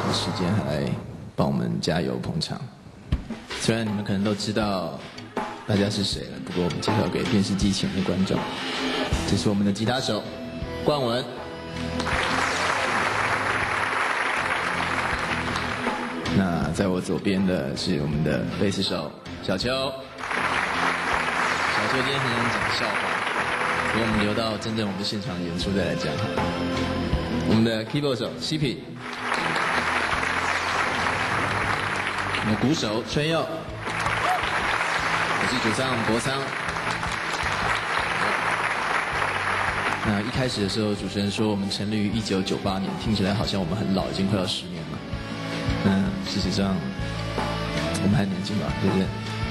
短的时间还来帮我们加油捧场。虽然你们可能都知道大家是谁了，不过我们介绍给电视机前的观众，这是我们的吉他手冠文。那在我左边的是我们的贝斯手小邱。小邱今天很想讲笑话，不过我们留到真正我们现场演出再来讲好了。我们的 keyboard 手西皮，我们的鼓手春佑，我是主唱博桑。那一开始的时候，主持人说我们成立于1998年，听起来好像我们很老，已经快要10年了。事实上，我们还年轻吧，对不对？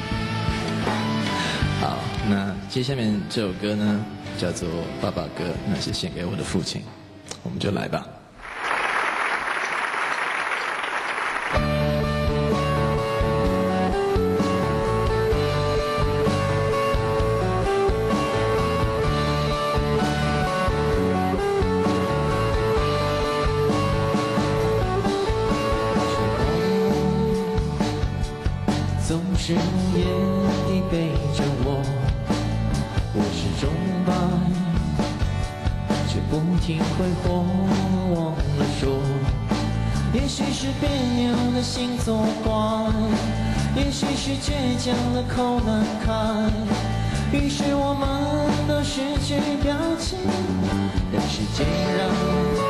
好，那接下面这首歌呢，叫做《爸爸歌》，那是献给我的父亲，我们就来吧。 总是用眼底背着我，我是钟摆，却不停挥霍，忘了说。也许是别扭的心作怪，也许是倔强的口难开，于是我们都失去表情，让时间让